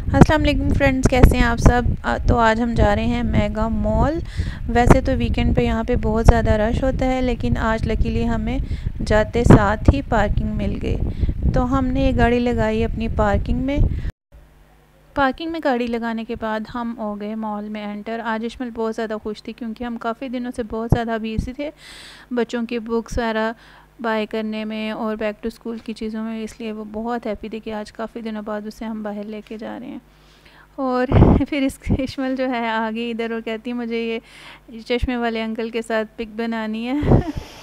अस्सलाम वालेकुम फ्रेंड्स, कैसे हैं आप सब। तो आज हम जा रहे हैं मेगा मॉल। वैसे तो वीकेंड पे यहाँ पे बहुत ज़्यादा रश होता है, लेकिन आज लकीली हमें जाते साथ ही पार्किंग मिल गई। तो हमने ये गाड़ी लगाई अपनी पार्किंग में गाड़ी लगाने के बाद हम हो गए मॉल में एंटर। आज इश्मल बहुत ज़्यादा खुश थी क्योंकि हम काफ़ी दिनों से बहुत ज़्यादा बिजी थे बच्चों की बुक्स वगैरह बाय करने में और बैक टू स्कूल की चीज़ों में, इसलिए वो बहुत हैप्पी थी कि आज काफ़ी दिनों बाद उसे हम बाहर लेके जा रहे हैं। और फिर इश्मल जो है आगे इधर और कहती है मुझे ये चश्मे वाले अंकल के साथ पिक बनानी है।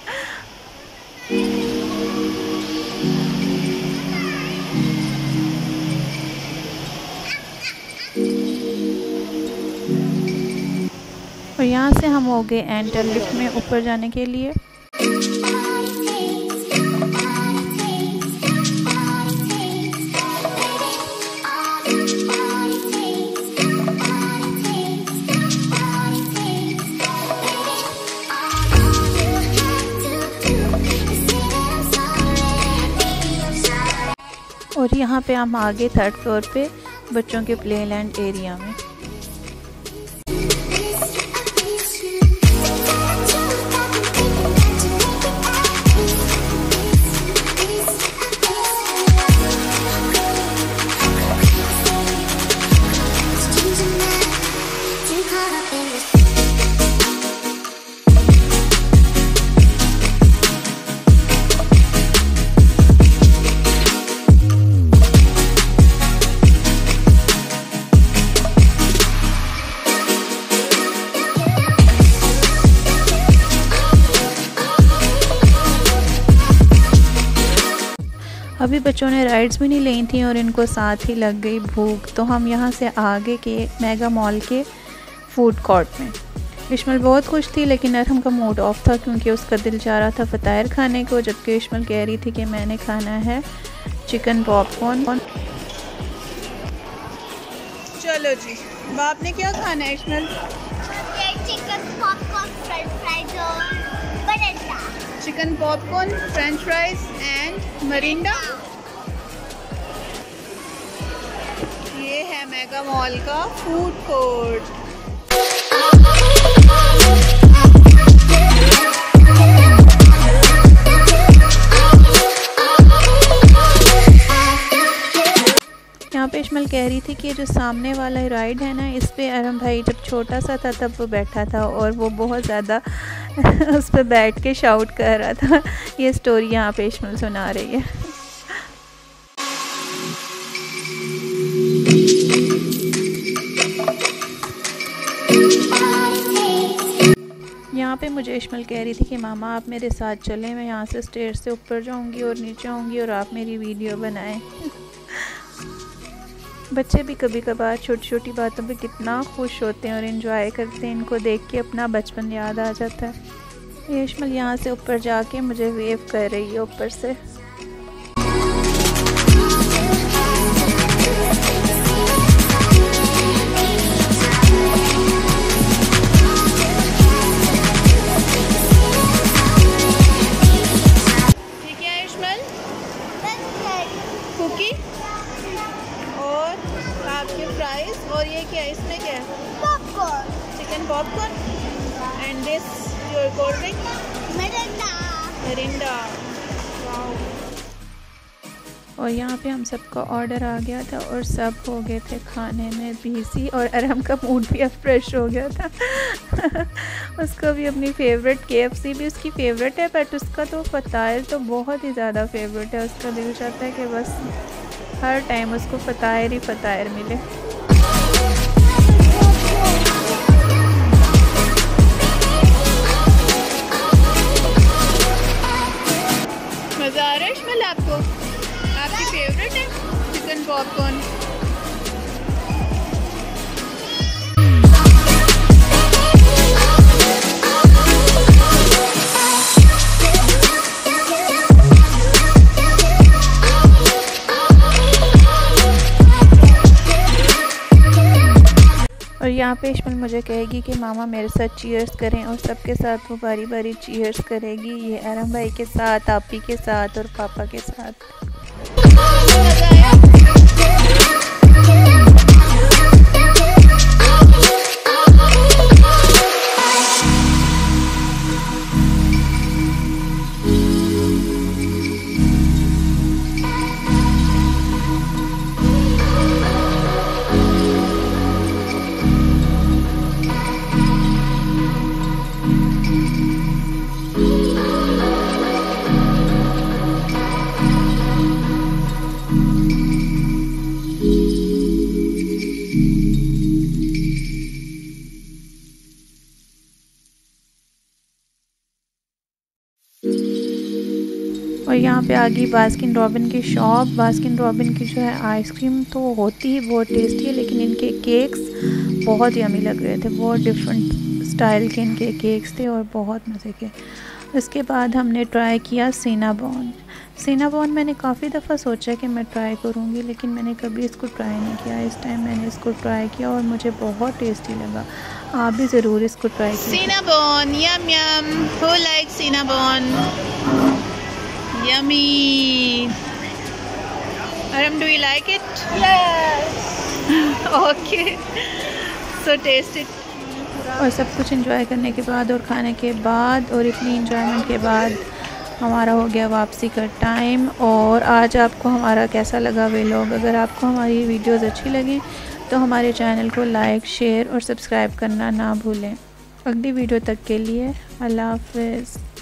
और यहाँ से हम हो गए एंटर लिफ्ट में ऊपर जाने के लिए। और यहाँ पे हम आ गए 3rd फ्लोर पे बच्चों के प्ले लैंड एरिया में। अभी बच्चों ने राइड्स भी नहीं ली थी और इनको साथ ही लग गई भूख, तो हम यहाँ से आगे के मेगा मॉल के फूड कोर्ट में। इश्मल बहुत खुश थी, लेकिन अरहम का मूड ऑफ था क्योंकि उसका दिल चाह रहा था फतायर खाने को, जबकि इश्मल कह रही थी कि मैंने खाना है चिकन पॉपकॉर्न। चलो जी, बाप ने क्या खाना है Ishmal? Chicken popcorn, French fries और Mirinda. Chicken popcorn, French fries and Mirinda. ये है मेगा मॉल का फूड कोर्ट। यहाँ पे इश्मल कह रही थी कि जो सामने वाला राइड है ना, इस पे अरहम भाई जब छोटा सा था तब वो बैठा था और वो बहुत ज़्यादा उस पर बैठ के शाउट कर रहा था। ये स्टोरी यहाँ पे इश्मल सुना रही है। यहाँ पे मुझे इश्मल कह रही थी कि मामा आप मेरे साथ चलें, मैं यहाँ से स्टेयर से ऊपर जाऊँगी और नीचे आऊँगी और आप मेरी वीडियो बनाएं। बच्चे भी कभी कभार छोटी छोटी बातों पे कितना खुश होते हैं और इन्जॉय करते हैं, इनको देख के अपना बचपन याद आ जाता है। इश्मल यहाँ से ऊपर जाके मुझे वेव कर रही है ऊपर से। ठीक है इश्मल, कुकी और आपके फ्राइज, और ये क्या है, इसमें क्या है? Popcorn, chicken popcorn and this your cold drink Mirinda. और यहाँ पे हम सबका ऑर्डर आ गया था और सब हो गए थे खाने में बिजी, और अरहम का मूड भी अब फ्रेश हो गया था। उसको भी अपनी फेवरेट KFC भी उसकी फेवरेट है, बट उसका तो फतायर तो बहुत ही ज़्यादा फेवरेट है। उसका दिल चाहता है कि बस हर टाइम उसको फतायर ही फतायर मिले। मज़ा आ रहा है इश्मल आपको? आपकी फेवरेट है चिकन पॉपकॉर्न? और यहाँ पे इश्मल मुझे कहेगी कि मामा मेरे साथ चीयर्स करें, और सबके साथ वो बारी बारी चीयर्स करेगी। ये अरहम भाई के साथ, आपी के साथ और पापा के साथ। यहाँ पे आ गई बास्किन रॉबिन की शॉप। बास्किन रॉबिन की जो है आइसक्रीम तो होती ही बहुत टेस्टी है, लेकिन इनके केक्स बहुत यमी लग रहे थे। बहुत डिफरेंट स्टाइल के इनके केक्स थे और बहुत मज़े के। उसके बाद हमने ट्राई किया सिनाबॉन। सिनाबॉन मैंने काफ़ी दफ़ा सोचा कि मैं ट्राई करूँगी, लेकिन मैंने कभी इसको ट्राई नहीं किया। इस टाइम मैंने इसको ट्राई किया और मुझे बहुत टेस्टी लगा। आप भी ज़रूर इसको ट्राई कीजिए। Cinnabon yum yum, who like Cinnabon, yummy. Aram, do you like it? Yes. Okay, so taste it. और सब कुछ एंजॉय करने के बाद और खाने के बाद और इतनी एंजॉयमेंट के बाद हमारा हो गया वापसी का टाइम। और आज आपको हमारा कैसा लगा व्लॉग? अगर आपको हमारी वीडियोस अच्छी लगी तो हमारे चैनल को लाइक, शेयर और सब्सक्राइब करना ना भूलें। अगली वीडियो तक के लिए अल्लाह हाफ़िज़।